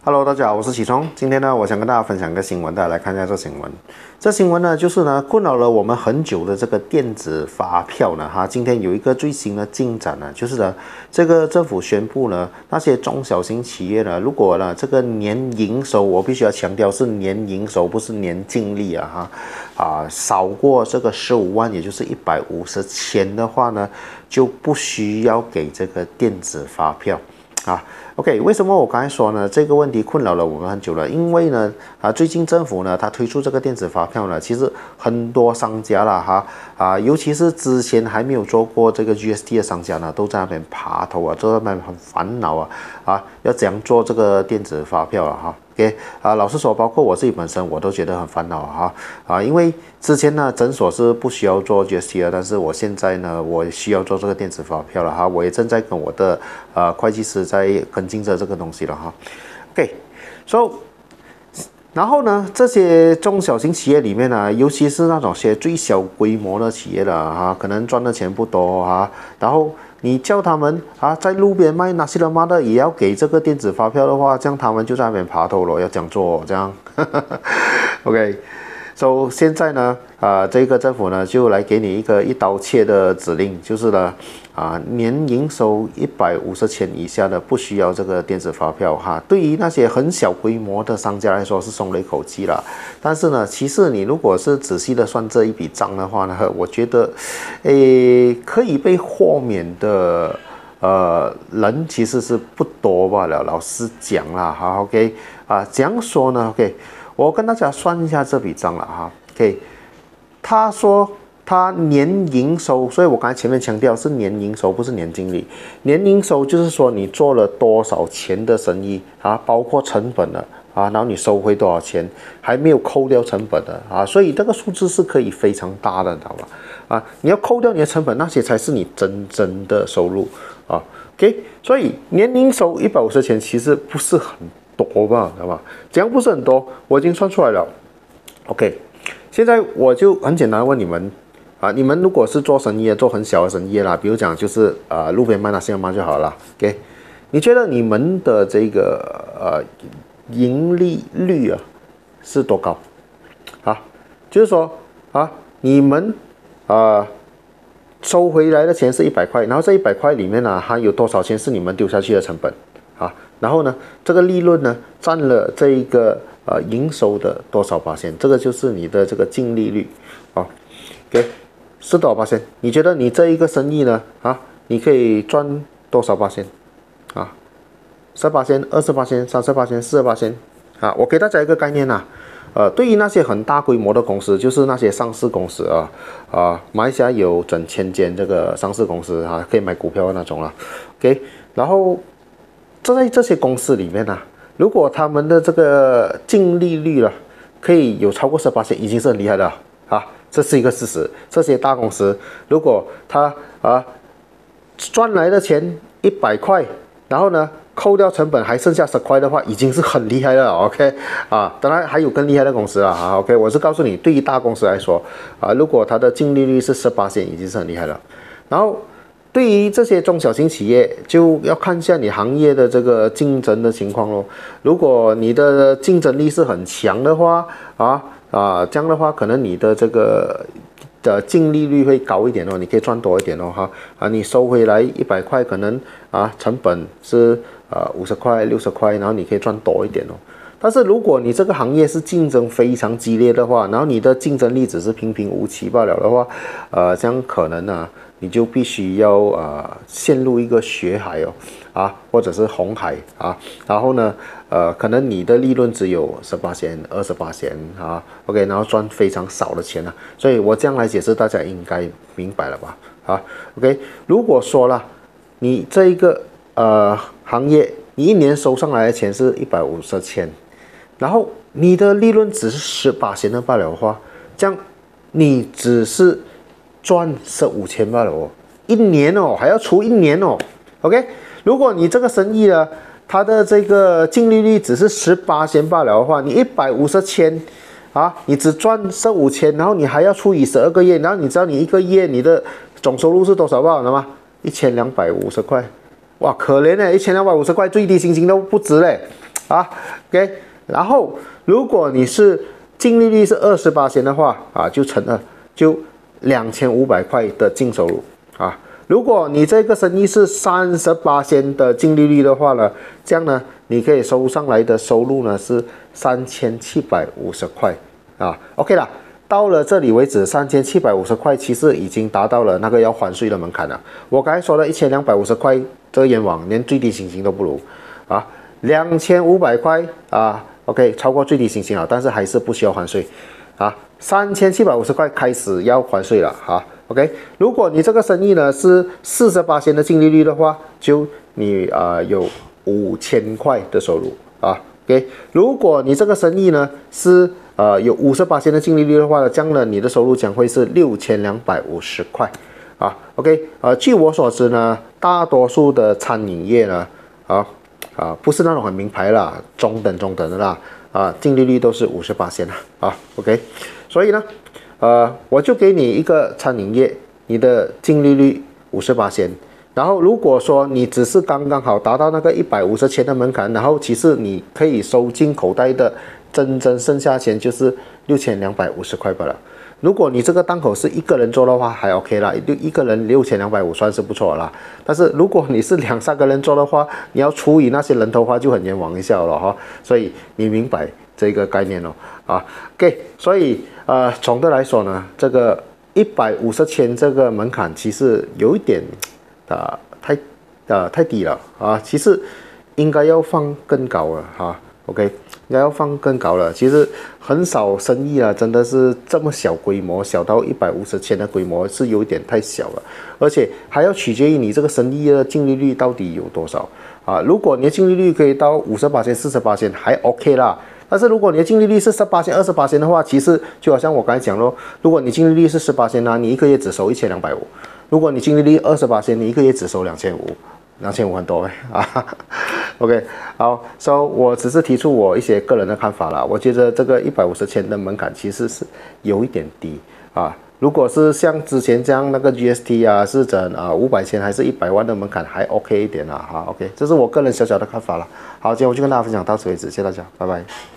Hello，大家好，我是启聪。今天呢，我想跟大家分享一个新闻，大家来看一下这新闻。这新闻呢，就是呢，困扰了我们很久的这个电子发票呢，今天有一个最新的进展呢，就是呢，这个政府宣布呢，那些中小型企业呢，如果呢这个年营收，我必须要强调是年营收，不是年净利少过这个15万，也就是150千的话呢，就不需要给这个电子发票。OK， 为什么我刚才说呢？这个问题困扰了我们很久了，因为呢，最近政府呢，它推出这个电子发票呢，其实很多商家啦，尤其是之前还没有做过这个 GST 的商家呢，都在那边爬头啊，都在那边很烦恼要怎样做这个电子发票OK，老实说，包括我自己本身，我都觉得很烦恼因为之前呢，诊所是不需要做 GST 的，但是我现在呢，我需要做这个电子发票了我也正在跟我的会计师在跟进着这个东西了OK，然后呢，这些中小型企业里面呢，尤其是那种些最小规模的企业的可能赚的钱不多然后你叫他们在路边卖那西勒玛的也要给这个电子发票的话，这样他们就在那边爬头了，要这样做这样OK， 现在呢这个政府呢就来给你一刀切的指令，就是呢年营收150千以下的不需要这个电子发票对于那些很小规模的商家来说是松了一口气了，但是呢，其实你如果是仔细的算这一笔账的话呢，我觉得可以被豁免的人其实是不多罢了，老实讲啦OK 怎样说呢 OK， 我跟大家算一下这笔账了OK， 他说他年营收，所以我刚才前面强调是年营收，不是年净利。年营收就是说你做了多少钱的生意包括成本的然后你收回多少钱，还没有扣掉成本的所以这个数字是可以非常大的，你知道吧？你要扣掉你的成本，那些才是你真正的收入OK， 所以年营收150千其实不是很多吧，知道吧？这样不是很多，我已经算出来了。OK， 现在我就很简单问你们你们如果是做生意做很小的生意啦，比如讲就是路边卖那些嘛就好了 OK， 你觉得你们的这个盈利率是多高就是说你们收回来的钱是100块，然后这100块里面它有多少钱是你们丢下去的成本然后呢，这个利润呢占了这一个营收的多少%，这个就是你的这个净利率OK， 是多少%？你觉得你这一个生意呢你可以赚多少%？10%、20%、30%、40%我给大家一个概念对于那些很大规模的公司，就是那些上市公司马来西亚有整1000间这个上市公司可以买股票的那种OK， 然后在这些公司里面如果他们的这个净利率可以有超过10%，已经是很厉害的这是一个事实。这些大公司如果他赚来的钱100块，然后呢扣掉成本还剩下10块的话，已经是很厉害了 OK 当然还有更厉害的公司OK， 我是告诉你，对于大公司来说如果它的净利率是10%，已经是很厉害了。然后对于这些中小型企业，就要看一下你行业的这个竞争的情况咯。如果你的竞争力是很强的话这样的话，可能你的这个的净利率会高一点你可以赚多一点你收回来100块，可能成本是50块、60块，然后你可以赚多一点但是如果你这个行业是竞争非常激烈的话，然后你的竞争力只是平平无奇罢了的话，这样可能你就必须要陷入一个血海或者是红海然后呢可能你的利润只有10%、20%OK， 然后赚非常少的钱所以我这样来解释，大家应该明白了吧OK， 如果说了你这一个行业，你一年收上来的钱是150千，然后你的利润只是10%的罢了的话，这样你只是赚15千罢了一年还要除1年OK， 如果你这个生意它的这个净利率只是10%罢了的话，你150千你只赚15千，然后你还要除以12个月，然后你知道你一个月你的总收入是多少吧？了吗？1250块，哇，可怜1250块最低薪金都不值嘞。 啊，OK。然后如果你是净利率是28%的话啊，就乘2，就2500块的净收入啊。如果你这个生意是38%的净利率的话呢，这样呢，你可以收上来的收入呢是3750块啊。OK 啦，到了这里为止，3750块其实已经达到了那个要还税的门槛了。我刚才说的1250块这个冤枉，连最低薪金都不如啊。2500块啊 ，OK， 超过最低薪金了，但是还是不需要还税啊。3750块开始要还税了哈。OK， 如果你这个生意呢是48%的净利率的话，就你有5000块的收入啊。OK， 如果你这个生意呢是有50%的净利率的话呢，这样呢你的收入将会是6250块啊。OK， 据我所知呢，大多数的餐饮业呢不是那种很名牌啦，中等的啦净利率都是50%啊。OK， 所以呢。我就给你一个餐饮业，你的净利率50%，然后如果说你只是刚刚好达到那个150千的门槛，然后其实你可以收进口袋的真正剩下钱就是6250块罢了。如果你这个档口是一个人做的话还 OK 啦，一个人6250算是不错啦。但是如果你是2、3个人做的话，你要除以那些人头花就很冤枉一下了哈。所以你明白这个概念哦OK， 所以总的来说呢，这个150千这个门槛其实有一点太低了啊，其实应该要放更高了哈。OK， 应该要放更高了。其实很少生意真的是这么小规模，小到150千的规模是有点太小了，而且还要取决于你这个生意的净利率到底有多少啊。如果你的净利率可以到50%、40%还 OK 啦。但是如果你的净利率是18%、20% 的话，其实就好像我刚才讲咯，如果你净利率是18%呢，你一个月只收1250；如果你净利率20%，你一个月只收2500很多OK， 好 ，so 我只是提出我一些个人的看法啦。我觉得这个150千的门槛其实是有一点低啊。如果是像之前这样那个 GST 是整500千还是100万的门槛还 OK 一点啦哈。OK， 这是我个人小小的看法啦。好，今天我就跟大家分享到此为止，谢谢大家，拜拜。